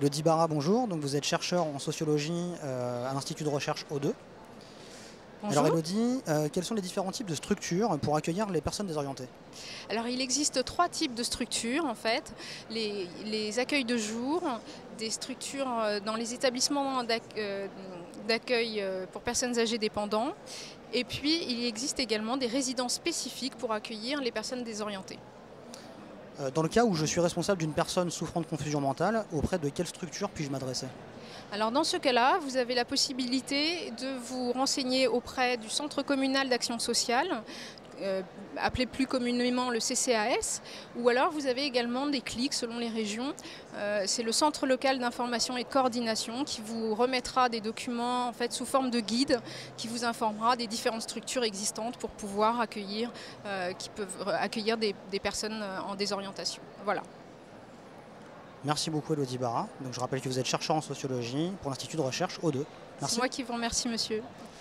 Elodie Barra, bonjour. Donc vous êtes chercheur en sociologie à l'Institut de recherche O2. Bonjour. Alors Elodie, quels sont les différents types de structures pour accueillir les personnes désorientées? Alors il existe trois types de structures en fait. Les accueils de jour, des structures dans les établissements d'accueil pour personnes âgées dépendantes. Et puis il existe également des résidences spécifiques pour accueillir les personnes désorientées. Dans le cas où je suis responsable d'une personne souffrant de confusion mentale, auprès de quelle structure puis-je m'adresser? Alors dans ce cas-là, vous avez la possibilité de vous renseigner auprès du Centre communal d'action sociale, appelé plus communément le CCAS, ou alors vous avez également des CLIC selon les régions. C'est le Centre local d'information et de coordination qui vous remettra des documents en fait, sous forme de guide qui vous informera des différentes structures existantes pour pouvoir accueillir, qui peuvent accueillir des personnes en désorientation. Voilà. Merci beaucoup Elodie Barra. Donc je rappelle que vous êtes chercheur en sociologie pour l'Institut de recherche O2. Merci. C'est moi qui vous remercie, monsieur.